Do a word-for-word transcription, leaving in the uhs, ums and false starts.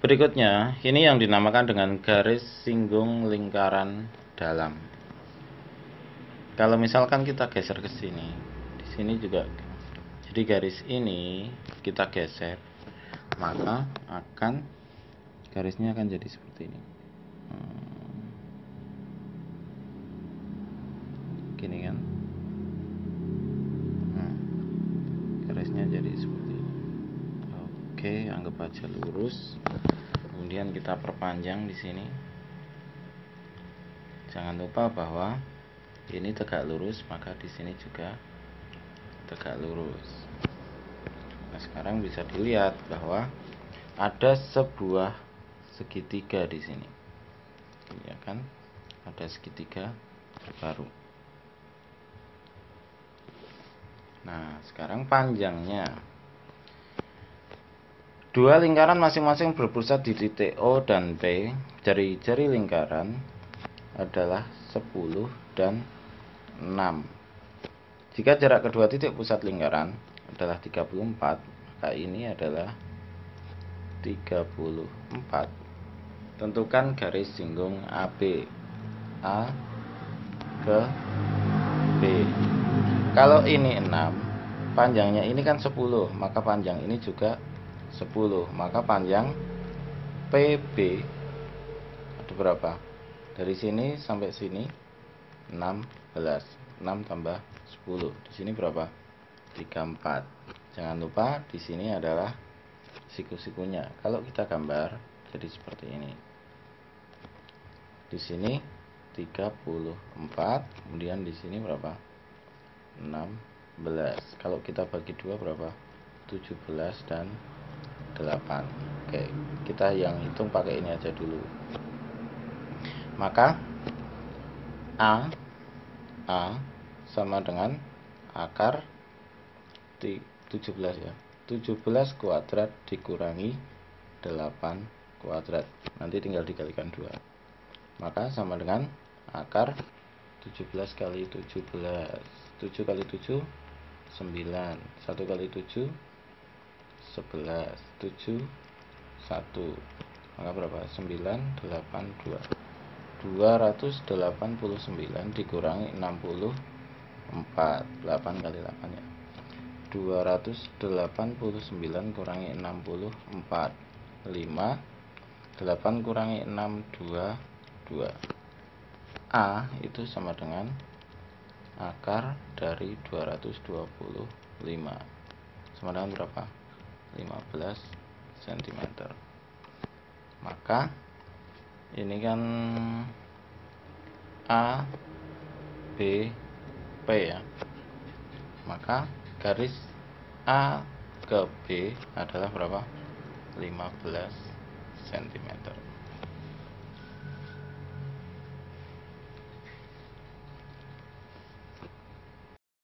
Berikutnya, ini yang dinamakan dengan garis singgung lingkaran dalam. Kalau misalkan kita geser ke sini, di sini juga, jadi garis ini kita geser, maka akan garisnya akan jadi seperti ini. Hmm, gini kan? Hmm, garisnya jadi seperti ini. Oke, anggap aja lurus. Kemudian kita perpanjang di sini. Jangan lupa bahwa ini tegak lurus, maka di sini juga tegak lurus. Nah, sekarang bisa dilihat bahwa ada sebuah segitiga di sini. Ya kan? Ada segitiga baru. Nah, sekarang panjangnya. Dua lingkaran masing-masing berpusat di titik O dan P. Jari-jari lingkaran adalah sepuluh dan enam. Jika jarak kedua titik pusat lingkaran adalah tiga puluh empat, maka ini adalah tiga puluh empat. Tentukan garis singgung A B. A ke B. Kalau ini enam, panjangnya ini kan sepuluh, maka panjang ini juga sepuluh. Maka panjang P B ada berapa? Dari sini sampai sini enam belas. enam tambah sepuluh. Di sini berapa? tiga puluh empat. Jangan lupa di sini adalah siku-sikunya. Kalau kita gambar jadi seperti ini. Di sini tiga puluh empat, kemudian di sini berapa? enam belas. Kalau kita bagi dua berapa? tujuh belas dan delapan. Oke, kita yang hitung pakai ini aja dulu. Maka A A sama dengan akar tujuh belas ya. tujuh belas kuadrat dikurangi delapan kuadrat. Nanti tinggal dikalikan dua. Maka sama dengan akar tujuh belas kali tujuh belas. tujuh kali tujuh sembilan. satu kali tujuh sebelas. tujuh satu. Maka berapa? sembilan delapan dua. dua ratus delapan puluh sembilan dikurangi enam puluh empat. delapan kali delapan ya. dua ratus delapan puluh sembilan kurangi enam puluh empat. lima. delapan kurangi enam dua dua. A itu sama dengan akar dari dua ratus dua puluh lima. Sama dengan berapa? lima belas sentimeter. Maka ini kan A B P ya. Maka garis A ke B adalah berapa? lima belas sentimeter.